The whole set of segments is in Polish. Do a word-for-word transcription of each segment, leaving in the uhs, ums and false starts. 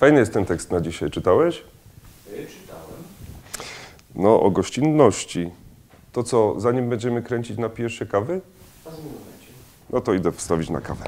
Fajny jest ten tekst na dzisiaj. Czytałeś? Czytałem. No, o gościnności. To co, zanim będziemy kręcić, napijesz się kawy? A z momencie. No to idę wstawić na kawę.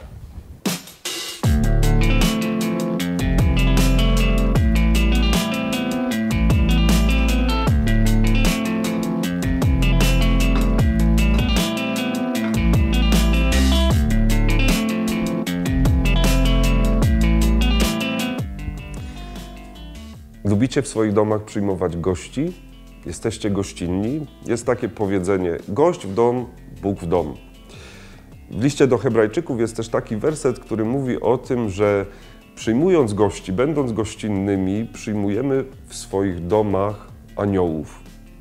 Lubicie w swoich domach przyjmować gości? Jesteście gościnni? Jest takie powiedzenie: gość w dom, Bóg w dom. W liście do Hebrajczyków jest też taki werset, który mówi o tym, że przyjmując gości, będąc gościnnymi, przyjmujemy w swoich domach aniołów.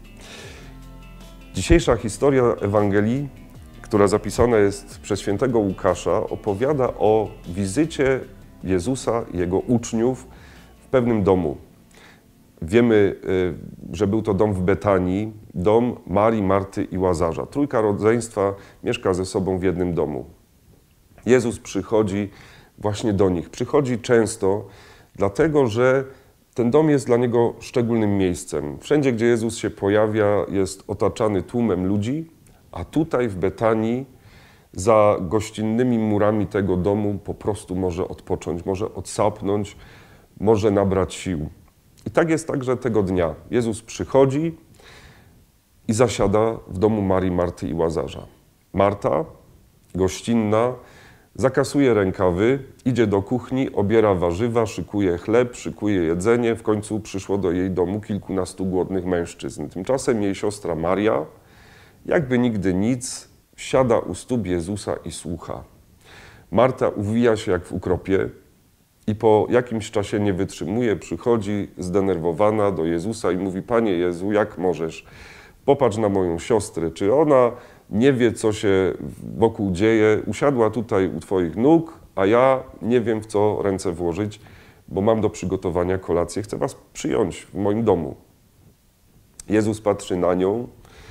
Dzisiejsza historia Ewangelii, która zapisana jest przez świętego Łukasza, opowiada o wizycie Jezusa i Jego uczniów w pewnym domu. Wiemy, że był to dom w Betanii, dom Marii, Marty i Łazarza. Trójka rodzeństwa mieszka ze sobą w jednym domu. Jezus przychodzi właśnie do nich. Przychodzi często, dlatego że ten dom jest dla Niego szczególnym miejscem. Wszędzie, gdzie Jezus się pojawia, jest otaczany tłumem ludzi, a tutaj w Betanii, za gościnnymi murami tego domu, po prostu może odpocząć, może odsapnąć, może nabrać sił. I tak jest także tego dnia. Jezus przychodzi i zasiada w domu Marii, Marty i Łazarza. Marta, gościnna, zakasuje rękawy, idzie do kuchni, obiera warzywa, szykuje chleb, szykuje jedzenie. W końcu przyszło do jej domu kilkunastu głodnych mężczyzn. Tymczasem jej siostra Maria, jakby nigdy nic, siada u stóp Jezusa i słucha. Marta uwija się jak w ukropie i po jakimś czasie nie wytrzymuje, przychodzi zdenerwowana do Jezusa i mówi: Panie Jezu, jak możesz? Popatrz na moją siostrę, czy ona nie wie, co się wokół dzieje? Usiadła tutaj u Twoich nóg, a ja nie wiem, w co ręce włożyć, bo mam do przygotowania kolację, chcę Was przyjąć w moim domu. Jezus patrzy na nią,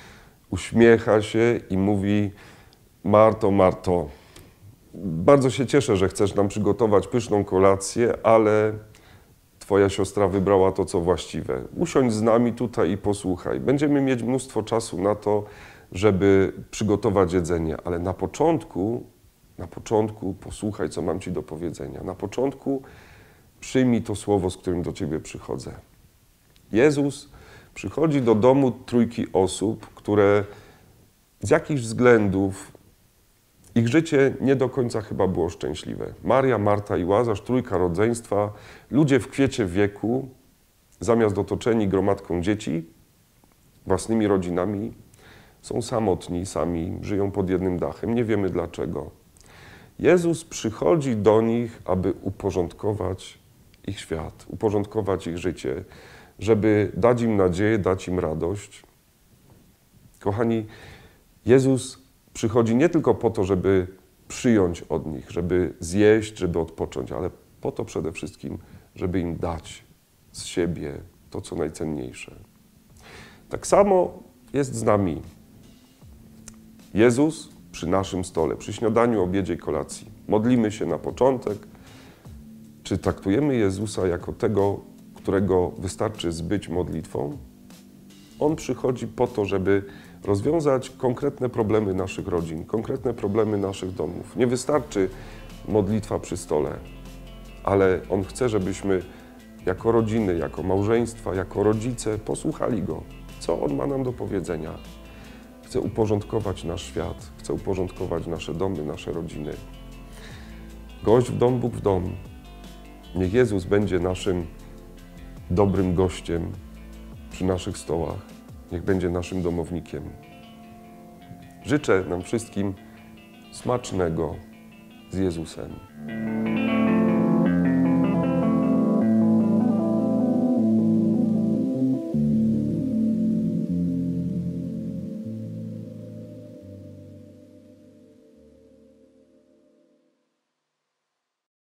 uśmiecha się i mówi: Marto, Marto, bardzo się cieszę, że chcesz nam przygotować pyszną kolację, ale Twoja siostra wybrała to, co właściwe. Usiądź z nami tutaj i posłuchaj. Będziemy mieć mnóstwo czasu na to, żeby przygotować jedzenie, ale na początku, na początku posłuchaj, co mam Ci do powiedzenia. Na początku przyjmij to słowo, z którym do Ciebie przychodzę. Jezus przychodzi do domu trójki osób, które z jakichś względów ich życie nie do końca chyba było szczęśliwe. Maria, Marta i Łazarz, trójka rodzeństwa, ludzie w kwiecie wieku, zamiast otoczeni gromadką dzieci, własnymi rodzinami, są samotni, sami, żyją pod jednym dachem. Nie wiemy dlaczego. Jezus przychodzi do nich, aby uporządkować ich świat, uporządkować ich życie, żeby dać im nadzieję, dać im radość. Kochani, Jezus przychodzi nie tylko po to, żeby przyjąć od nich, żeby zjeść, żeby odpocząć, ale po to przede wszystkim, żeby im dać z siebie to, co najcenniejsze. Tak samo jest z nami. Jezus przy naszym stole, przy śniadaniu, obiedzie i kolacji. Modlimy się na początek. Czy traktujemy Jezusa jako tego, którego wystarczy zbyć modlitwą? On przychodzi po to, żeby rozwiązać konkretne problemy naszych rodzin, konkretne problemy naszych domów. Nie wystarczy modlitwa przy stole, ale On chce, żebyśmy jako rodziny, jako małżeństwa, jako rodzice posłuchali Go, co On ma nam do powiedzenia. Chce uporządkować nasz świat, chce uporządkować nasze domy, nasze rodziny. Gość w dom, Bóg w dom. Niech Jezus będzie naszym dobrym gościem przy naszych stołach. Niech będzie naszym domownikiem. Życzę nam wszystkim smacznego z Jezusem.